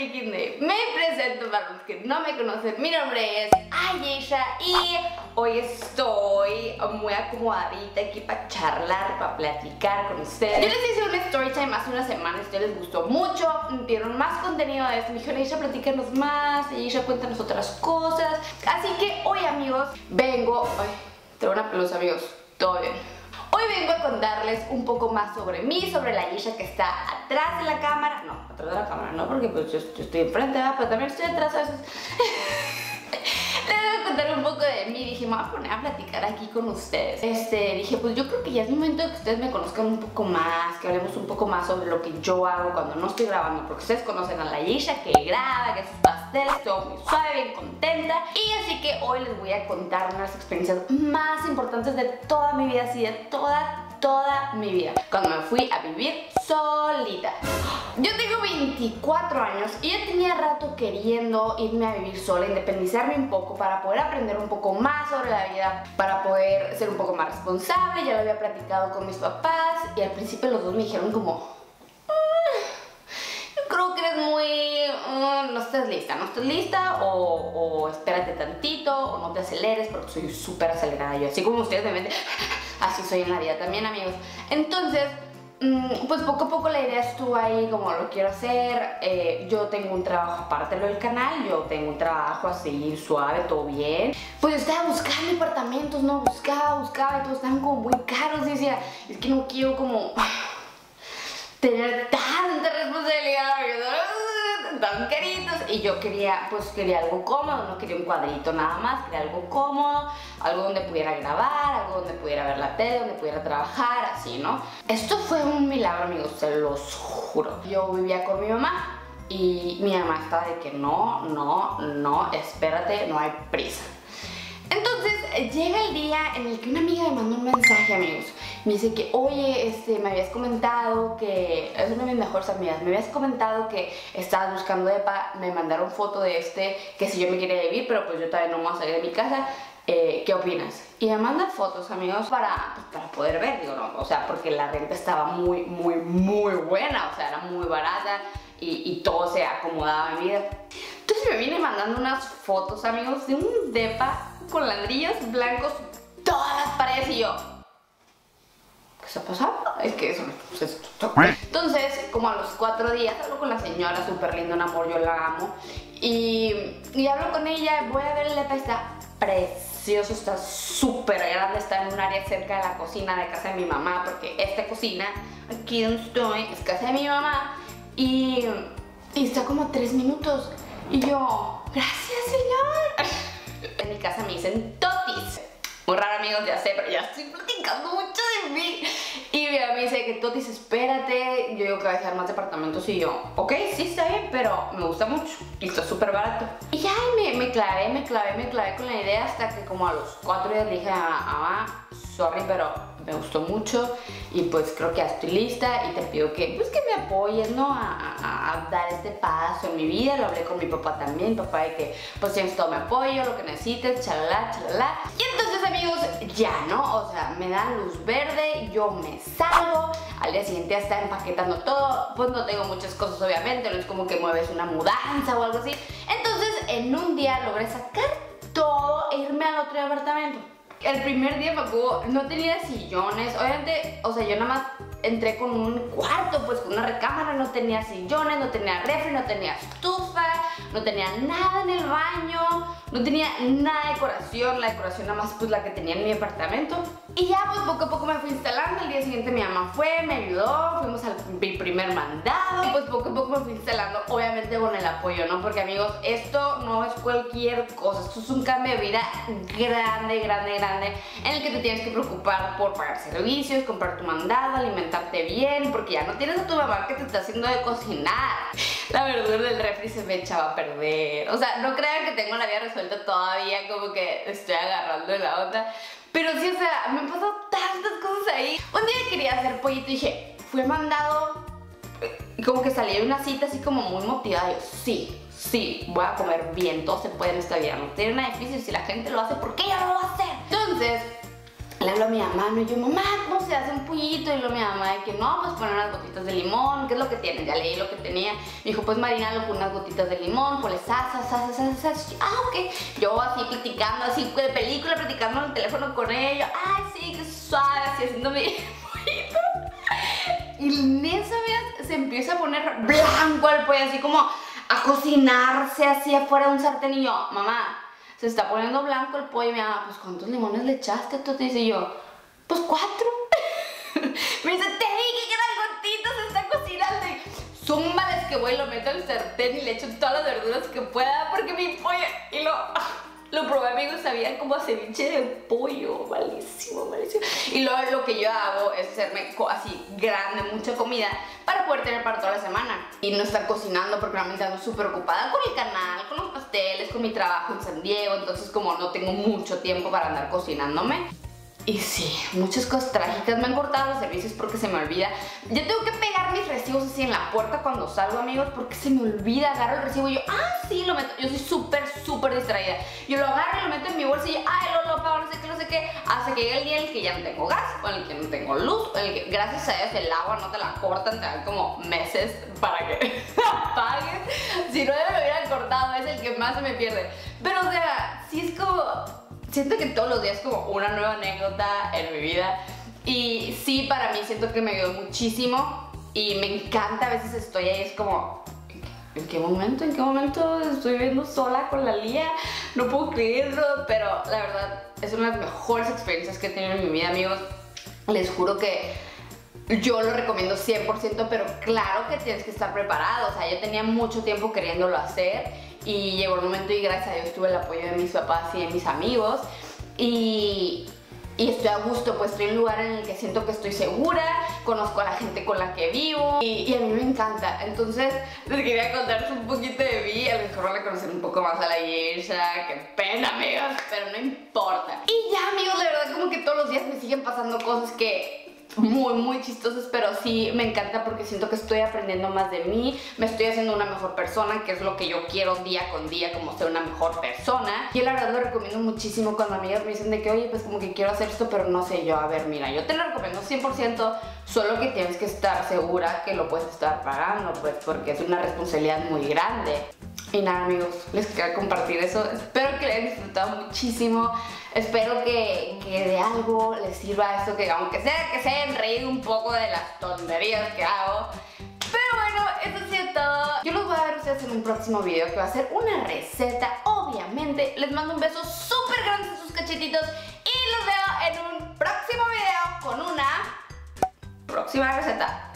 Baking Day. Me presento para los que no me conocen. Mi nombre es Ayesha y hoy estoy muy acomodadita aquí para charlar, para platicar con ustedes. Yo les hice un story time hace una semana, a ustedes les gustó mucho, dieron más contenido de esto. Me dijeron, Ayesha, platícanos más, Ayesha, cuéntanos otras cosas. Así que hoy, amigos, vengo... Ay, traigo una pelusa, amigos, todo bien. Hoy vengo a contarles un poco más sobre mí, sobre la Ayesha que está atrás de la cámara. No, atrás de la cámara no, porque pues yo estoy enfrente, ¿verdad? Pero también estoy atrás a veces. Les voy a contar un poco de mí. Dije, me voy a poner a platicar aquí con ustedes. Dije, pues yo creo que ya es momento de que ustedes me conozcan un poco más, que hablemos un poco más sobre lo que yo hago cuando no estoy grabando, porque ustedes conocen a la Ayesha que graba, que hace sus pasteles, todo muy suave, bien contenta. Y así que hoy les voy a contar una de las experiencias más importantes de toda mi vida, así de toda mi vida, cuando me fui a vivir solita. Yo tengo 24 años y ya tenía rato queriendo irme a vivir sola, independizarme un poco para poder aprender un poco más sobre la vida, para poder ser un poco más responsable. Ya lo había platicado con mis papás y al principio los dos me dijeron como yo creo que eres muy... no estás lista o espérate tantito o no te aceleres, porque soy súper acelerada yo, así como ustedes me ven. Así soy en la vida también, amigos. Entonces, pues poco a poco la idea estuvo ahí, como lo quiero hacer. Yo tengo un trabajo aparte de lo del canal, yo tengo un trabajo así suave, todo bien. Pues yo estaba buscando apartamentos, no, buscaba y todos estaban como muy caros. Y decía, es que no quiero como tener tanta responsabilidad, tan caritos. Y yo quería algo cómodo, no quería un cuadrito nada más, quería algo cómodo, algo donde pudiera grabar, algo donde pudiera ver la tele, donde pudiera trabajar, así, ¿no? Esto fue un milagro, amigos, se los juro. Yo vivía con mi mamá y mi mamá estaba de que no, espérate, no hay prisa. Entonces llega el día en el que una amiga me mandó un mensaje, amigos. Me dice que, oye, me habías comentado que... Es una de mis mejores amigas. Me habías comentado que estabas buscando depa. Me mandaron foto de que si yo me quería vivir, pero pues yo todavía no me voy a salir de mi casa. ¿Qué opinas? Y me manda fotos, amigos, para poder ver, digo, no, o sea, porque la renta estaba muy buena, o sea, era muy barata y todo se acomodaba a mi vida. Entonces me viene mandando unas fotos, amigos, de un depa con ladrillos blancos, todas las paredes, y yo... ¿qué está pasando? Es que eso no es esto. Entonces, como a los 4 días, hablo con la señora, súper linda, un amor, yo la amo. Y hablo con ella, voy a ver el depa, está precioso, está súper grande, está en un área cerca de la cocina de casa de mi mamá, porque esta cocina, aquí donde estoy, es casa de mi mamá, y está como a 3 minutos. Y yo, gracias, señor. En mi casa me dicen totis. Muy raro, amigos, ya sé, pero ya estoy platicando mucho de mí. Y mi mamá me dice que totis, espérate. Yo digo que voy a dejar más departamentos. Y yo, ok, sí, está bien, pero me gusta mucho y está súper barato. Y ya me clavé con la idea hasta que como a los 4 días le dije a mamá, sorry, pero me gustó mucho y pues creo que ya estoy lista y te pido que, pues, que me apoyes, ¿no? A dar este paso en mi vida. Lo hablé con mi papá también, papá, de que pues tienes todo mi apoyo, lo que necesites, chalala. Y entonces, amigos, ya, ¿no? O sea, me dan luz verde, yo me salgo, al día siguiente ya está empaquetando todo. Pues no tengo muchas cosas, obviamente, no es como que mueves una mudanza o algo así. Entonces, en un día logré sacar todo e irme al otro departamento. El primer día, Paco, no tenía sillones, obviamente, o sea, yo nada más entré con un cuarto, pues con una recámara, no tenía sillones, no tenía refri, no tenía estufa, no tenía nada en el baño, no tenía nada de decoración, la decoración nada más pues la que tenía en mi departamento. Y ya pues poco a poco me fui instalando. Al día siguiente mi mamá fue, me ayudó, fuimos al primer mandado y pues poco a poco me fui instalando, obviamente con el apoyo, ¿no? Porque, amigos, esto no es cualquier cosa, esto es un cambio de vida grande, en el que te tienes que preocupar por pagar servicios, comprar tu mandado, alimentarte bien, porque ya no tienes a tu mamá que te está haciendo de cocinar. La verdura del refri se me echaba a perder. O sea, no crean que tengo la vida resuelta todavía, como que estoy agarrando la onda. Pero sí, o sea, me han pasado tantas cosas ahí. Un día quería hacer pollito y dije, fui al mandado y como que salí de una cita así como muy motivada. Y yo, sí, voy a comer bien, todo se puede en esta vida, no tiene nada difícil. Si la gente lo hace, ¿por qué yo no lo voy a hacer? Entonces, Le hablo a mi mamá, y yo, mamá, ¿cómo se hace un pollito? Y luego mi mamá, de que no, pues poner unas gotitas de limón, ¿qué es lo que tienes? Ya leí lo que tenía. Me dijo, pues marínalo con unas gotitas de limón, ponle salsa. Ok. Yo así platicando, así de película, platicando en el teléfono con ella. Ay, sí, qué suave, así haciendo mi pollito. Y en esa vez se empieza a poner blanco el pollo, así como a cocinarse así afuera de un sartén. Y yo, mamá, se está poniendo blanco el pollo. Y mi mamá, pues ¿cuántos limones le echaste? Entonces dice yo, pues 4. Me dice, te dije que eran gotitas, se está cocinando. Y zúmbales que voy, lo meto al sartén y le echo todas las verduras que pueda, porque mi pollo, y lo probé, amigos, sabían como a ceviche de pollo, malísimo, malísimo. Y luego lo que yo hago es hacerme así grande, mucha comida, para poder tener para toda la semana. Y no estar cocinando, porque realmente ando súper ocupada con el canal, con los pasteles, con mi trabajo en San Diego. Entonces como no tengo mucho tiempo para andar cocinándome. Y sí, muchas cosas trágicas. Me han cortado los servicios porque se me olvida. Yo tengo que pegar mis recibos así en la puerta cuando salgo, amigos, porque se me olvida. Agarro el recibo y yo, sí, lo meto. Yo soy súper distraída. Yo lo agarro y lo meto en mi bolsa y yo, lo pago, no sé qué. Hasta que llegue el día en el que ya no tengo gas, o en el que no tengo luz, o en el que, gracias a Dios, el agua no te la cortan, te dan como meses para que la pagues. Si no, ya me lo hubieran cortado, es el que más se me pierde. Pero, o sea, sí es como... Siento que todos los días es como una nueva anécdota en mi vida. Y sí, para mí siento que me ayudó muchísimo. Y me encanta, a veces estoy ahí, es como... ¿En qué momento estoy viviendo sola con la Lía? No puedo creerlo, pero la verdad es una de las mejores experiencias que he tenido en mi vida, amigos. Les juro que yo lo recomiendo 100%, pero claro que tienes que estar preparado. O sea, yo tenía mucho tiempo queriéndolo hacer y llegó el momento y gracias a Dios tuve el apoyo de mis papás y de mis amigos y estoy a gusto, pues estoy en un lugar en el que siento que estoy segura, conozco a la gente con la que vivo y a mí me encanta. Entonces les quería contarles un poquito de mí. A lo mejor van a conocer un poco más a la Yersha, qué pena, amigos, pero no importa. Y ya, amigos, de verdad como que todos los días me siguen pasando cosas que muy chistosas, pero sí me encanta porque siento que estoy aprendiendo más de mí, me estoy haciendo una mejor persona, que es lo que yo quiero día con día, como ser una mejor persona. Yo la verdad lo recomiendo muchísimo cuando amigas me dicen de que, oye, pues como que quiero hacer esto, pero no sé. Yo, a ver, mira, yo te lo recomiendo 100%, solo que tienes que estar segura que lo puedes estar pagando, pues porque es una responsabilidad muy grande. Y nada, amigos, les quería compartir eso. Espero que les hayan disfrutado muchísimo. Espero que de algo les sirva esto, que aunque sea que se hayan reído un poco de las tonterías que hago. Pero bueno, eso ha sido todo. Yo los voy a ver a ustedes en un próximo video, que va a ser una receta, obviamente. Les mando un beso súper grande en sus cachetitos y los veo en un próximo video con una próxima receta.